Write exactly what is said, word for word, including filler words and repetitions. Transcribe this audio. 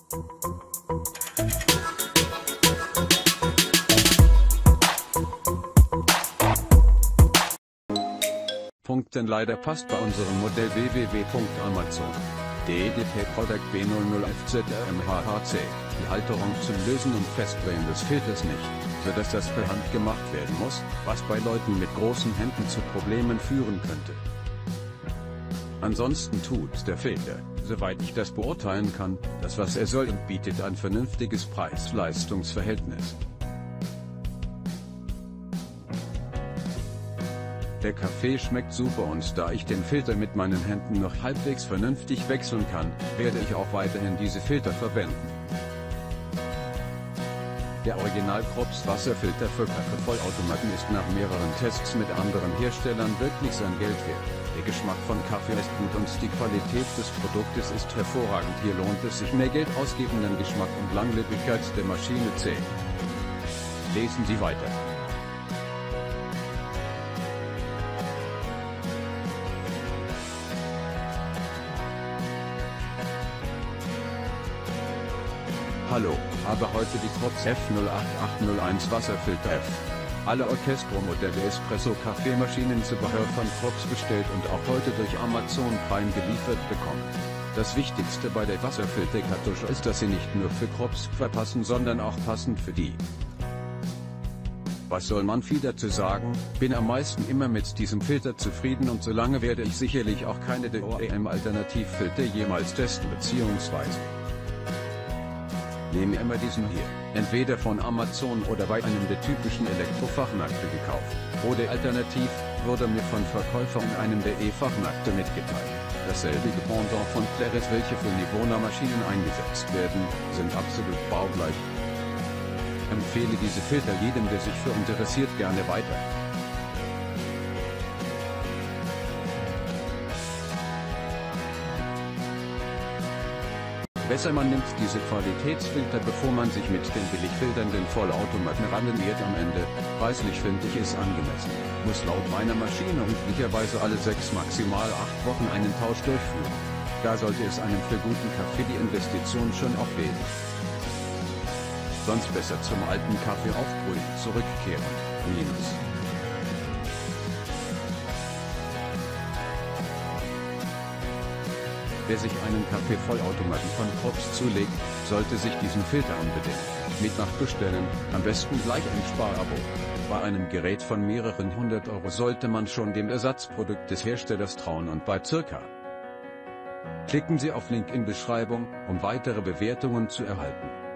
Denn leider passt bei unserem Modell w w w punkt amazon punkt de D P Product B null null F Z R M H H C die Halterung zum Lösen und Festdrehen des Filters nicht, sodass das per Hand gemacht werden muss, was bei Leuten mit großen Händen zu Problemen führen könnte. Ansonsten tut der Filter, soweit ich das beurteilen kann, das was er soll und bietet ein vernünftiges Preis-Leistungs-Verhältnis. Der Kaffee schmeckt super und da ich den Filter mit meinen Händen noch halbwegs vernünftig wechseln kann, werde ich auch weiterhin diese Filter verwenden. Der Original Krups Wasserfilter für Kaffeevollautomaten ist nach mehreren Tests mit anderen Herstellern wirklich sein Geld wert. Der Geschmack von Kaffee ist gut und die Qualität des Produktes ist hervorragend. Hier lohnt es sich, mehr Geld ausgeben, den Geschmack und Langlebigkeit der Maschine zählen. Lesen Sie weiter. Hallo, habe heute die Krups F null acht acht null eins Wasserfilter F. Alle Orchestro-Modelle Espresso-Kaffeemaschinen Zubehör von Krups bestellt und auch heute durch Amazon Prime geliefert bekommen. Das Wichtigste bei der Wasserfilterkartusche ist, dass sie nicht nur für Krups verpassen, sondern auch passend für die. Was soll man viel dazu sagen, bin am meisten immer mit diesem Filter zufrieden und solange werde ich sicherlich auch keine der O E M-Alternativfilter jemals testen bzw. Nehme immer diesen hier, entweder von Amazon oder bei einem der typischen Elektrofachmärkte gekauft, oder alternativ, wurde mir von Verkäufern in einem der E-Fachmärkte mitgeteilt. Dasselbe Pendant von Claris, welche für Nivona-Maschinen eingesetzt werden, sind absolut baugleich. Empfehle diese Filter jedem, der sich für interessiert, gerne weiter. Besser man nimmt diese Qualitätsfilter, bevor man sich mit den billigfilternden Vollautomaten ranniert. Am Ende, preislich finde ich es angemessen, muss laut meiner Maschine üblicherweise alle sechs maximal acht Wochen einen Tausch durchführen. Da sollte es einem für guten Kaffee die Investition schon auch wert. Sonst besser zum alten Kaffee aufbrühen zurückkehren. Minus. Wer sich einen Kaffeevollautomaten von Krups zulegt, sollte sich diesen Filter unbedingt mit nachbestellen, am besten gleich ein Sparabo. Bei einem Gerät von mehreren hundert Euro sollte man schon dem Ersatzprodukt des Herstellers trauen und bei circa. Klicken Sie auf Link in Beschreibung, um weitere Bewertungen zu erhalten.